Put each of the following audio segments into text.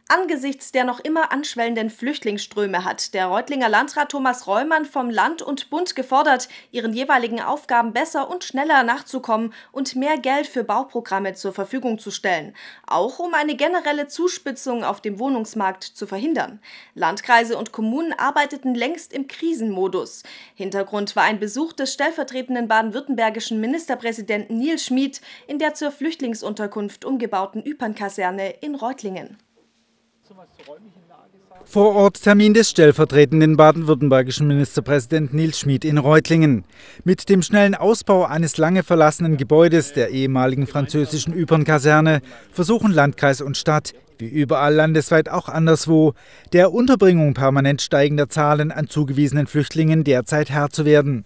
Angesichts der noch immer anschwellenden Flüchtlingsströme hat der Reutlinger Landrat Thomas Reumann vom Land und Bund gefordert, ihren jeweiligen Aufgaben besser und schneller nachzukommen und mehr Geld für Bauprogramme zur Verfügung zu stellen. Auch um eine generelle Zuspitzung auf dem Wohnungsmarkt zu verhindern. Landkreise und Kommunen arbeiteten längst im Krisenmodus. Hintergrund war ein Besuch des stellvertretenden baden-württembergischen Ministerpräsidenten Nils Schmid in der zur Flüchtlingsunterkunft umgebauten Ypernkaserne in Reutlingen. Vororttermin des stellvertretenden baden-württembergischen Ministerpräsidenten Nils Schmid in Reutlingen. Mit dem schnellen Ausbau eines lange verlassenen Gebäudes der ehemaligen französischen Ypernkaserne versuchen Landkreis und Stadt, wie überall landesweit auch anderswo, der Unterbringung permanent steigender Zahlen an zugewiesenen Flüchtlingen derzeit Herr zu werden.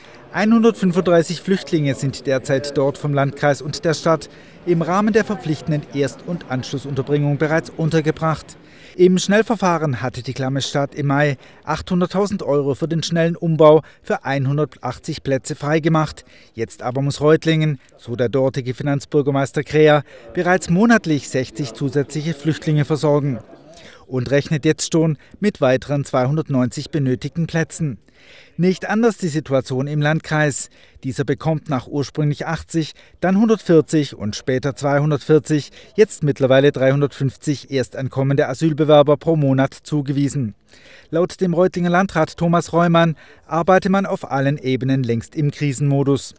135 Flüchtlinge sind derzeit dort vom Landkreis und der Stadt im Rahmen der verpflichtenden Erst- und Anschlussunterbringung bereits untergebracht. Im Schnellverfahren hatte die klamme Stadt im Mai 800.000 € für den schnellen Umbau für 180 Plätze freigemacht. Jetzt aber muss Reutlingen, so der dortige Finanzbürgermeister Kräher, bereits monatlich 60 zusätzliche Flüchtlinge versorgen und rechnet jetzt schon mit weiteren 290 benötigten Plätzen. Nicht anders die Situation im Landkreis. Dieser bekommt nach ursprünglich 80, dann 140 und später 240, jetzt mittlerweile 350 erstankommende Asylbewerber pro Monat zugewiesen. Laut dem Reutlinger Landrat Thomas Reumann arbeite man auf allen Ebenen längst im Krisenmodus.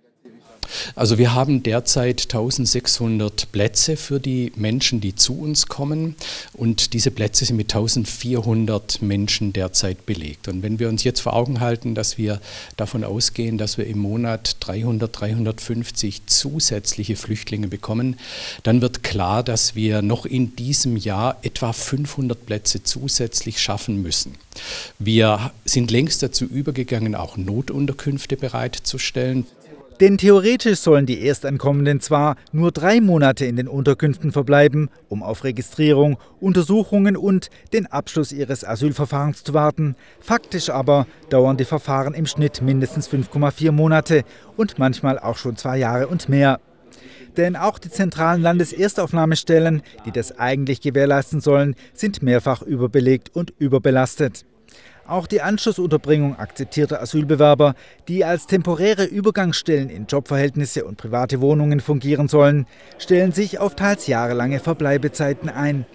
Also wir haben derzeit 1600 Plätze für die Menschen, die zu uns kommen, und diese Plätze sind mit 1400 Menschen derzeit belegt. Und wenn wir uns jetzt vor Augen halten, dass wir davon ausgehen, dass wir im Monat 300, 350 zusätzliche Flüchtlinge bekommen, dann wird klar, dass wir noch in diesem Jahr etwa 500 Plätze zusätzlich schaffen müssen. Wir sind längst dazu übergegangen, auch Notunterkünfte bereitzustellen. Denn theoretisch sollen die Erstankommenden zwar nur 3 Monate in den Unterkünften verbleiben, um auf Registrierung, Untersuchungen und den Abschluss ihres Asylverfahrens zu warten. Faktisch aber dauern die Verfahren im Schnitt mindestens 5,4 Monate und manchmal auch schon 2 Jahre und mehr. Denn auch die zentralen Landeserstaufnahmestellen, die das eigentlich gewährleisten sollen, sind mehrfach überbelegt und überbelastet. Auch die Anschlussunterbringung akzeptierter Asylbewerber, die als temporäre Übergangsstellen in Jobverhältnisse und private Wohnungen fungieren sollen, stellen sich auf teils jahrelange Verbleibezeiten ein.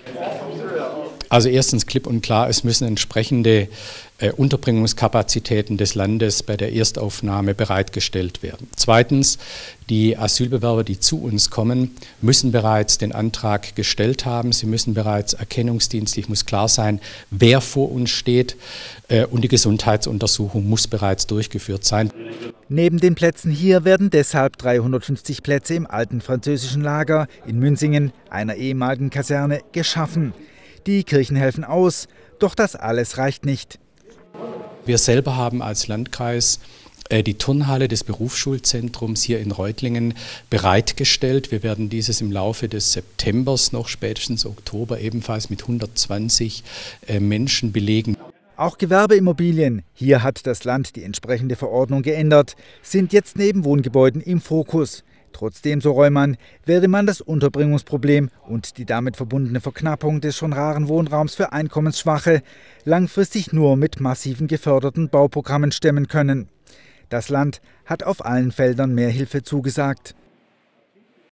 Also erstens klipp und klar, es müssen entsprechende Unterbringungskapazitäten des Landes bei der Erstaufnahme bereitgestellt werden. Zweitens, die Asylbewerber, die zu uns kommen, müssen bereits den Antrag gestellt haben. Sie müssen bereits erkennungsdienstlich, muss klar sein, wer vor uns steht, und die Gesundheitsuntersuchung muss bereits durchgeführt sein. Neben den Plätzen hier werden deshalb 350 Plätze im alten französischen Lager in Münsingen, einer ehemaligen Kaserne, geschaffen. Die Kirchen helfen aus, doch das alles reicht nicht. Wir selber haben als Landkreis die Turnhalle des Berufsschulzentrums hier in Reutlingen bereitgestellt. Wir werden dieses im Laufe des Septembers, noch spätestens Oktober, ebenfalls mit 120 Menschen belegen. Auch Gewerbeimmobilien, hier hat das Land die entsprechende Verordnung geändert, sind jetzt neben Wohngebäuden im Fokus. Trotzdem, so Reumann, werde man das Unterbringungsproblem und die damit verbundene Verknappung des schon raren Wohnraums für Einkommensschwache langfristig nur mit massiven geförderten Bauprogrammen stemmen können. Das Land hat auf allen Feldern mehr Hilfe zugesagt.